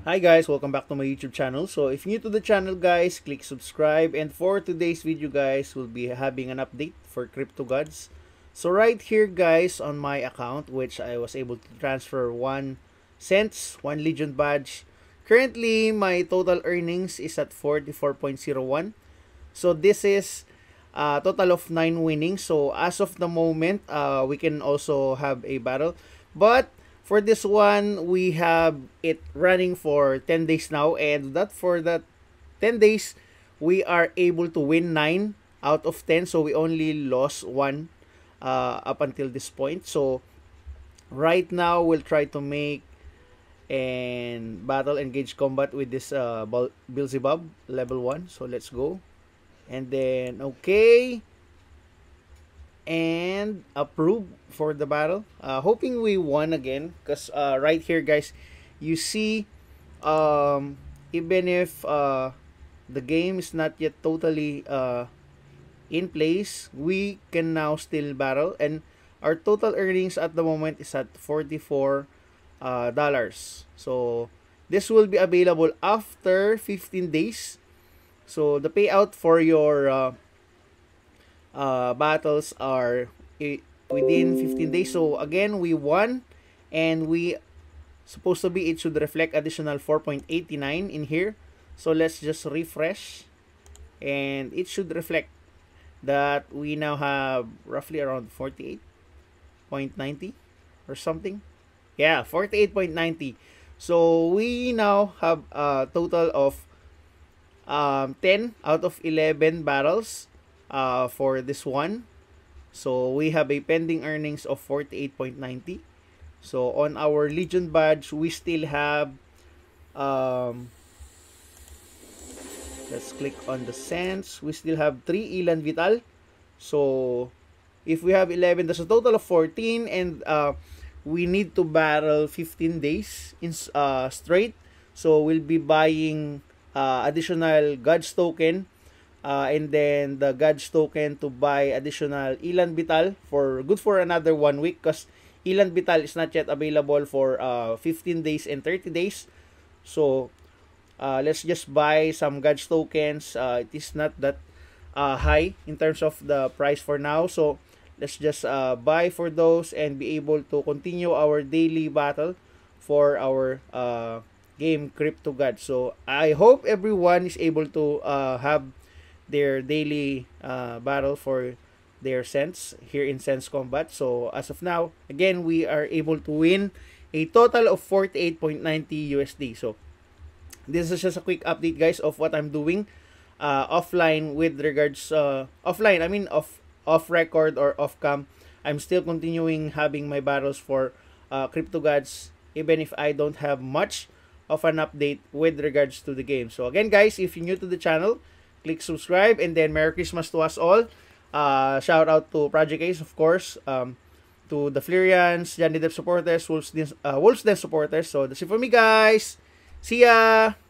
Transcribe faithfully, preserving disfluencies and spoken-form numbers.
Hi guys, welcome back to my YouTube channel. So if you're new to the channel guys, click subscribe, and for today's video guys, we'll be having an update for Crypto Gods. So right here guys on my account, which I was able to transfer one cents, one Legion badge. Currently my total earnings is at forty-four point zero one. So this is a total of nine winnings. So as of the moment, uh, we can also have a battle. But for this one, we have it running for ten days now, and that for that ten days, we are able to win nine out of ten. So we only lost one uh, up until this point. So right now, we'll try to make and battle engage combat with this uh, Beelzebub level one. So let's go. And then, okay. And approve for the battle. Uh, hoping we won again. Because uh, right here, guys, you see, um, even if uh, the game is not yet totally uh, in place, we can now still battle. And our total earnings at the moment is at forty-four dollars. Uh, so, this will be available after fifteen days. So, the payout for your uh, uh, battles are within fifteen days. So, again, we won. And we, supposed to be, it should reflect additional four point eight nine in here. So, let's just refresh. And it should reflect that we now have roughly around forty-eight point nine zero or something. Yeah, forty-eight point nine zero. So, we now have a total of um, ten out of eleven battles uh, for this one. So, we have a pending earnings of forty-eight point nine zero. So, on our Legion badge, we still have um, let's click on the cents. We still have three Elan Vital. So, if we have eleven, that's a total of fourteen. And uh, we need to battle fifteen days in uh, straight. So, we'll be buying uh, additional God's token. Uh, and then the God's token to buy additional Elan Vital for good for another one week. Because Elan Vital is not yet available for uh, fifteen days and thirty days. So, Uh, let's just buy some God's tokens. Uh, it is not that uh, high in terms of the price for now. So, let's just uh, buy for those and be able to continue our daily battle for our uh, game Crypto God. So, I hope everyone is able to uh, have their daily uh, battle for their cents here in Sense Combat. So, as of now, again, we are able to win a total of forty-eight point nine zero U S D. So, this is just a quick update guys of what I'm doing uh, offline with regards uh, offline I mean off off record or off cam. I'm still continuing having my battles for uh, Crypto Gods even if I don't have much of an update with regards to the game. So again guys, if you're new to the channel, click subscribe, and then Merry Christmas to us all. Uh, shout out to Project Ace, of course, um, to the Fleurians, Johnny Depp supporters, Wolves Den, uh, Wolves Den supporters. So that's it for me guys. See ya!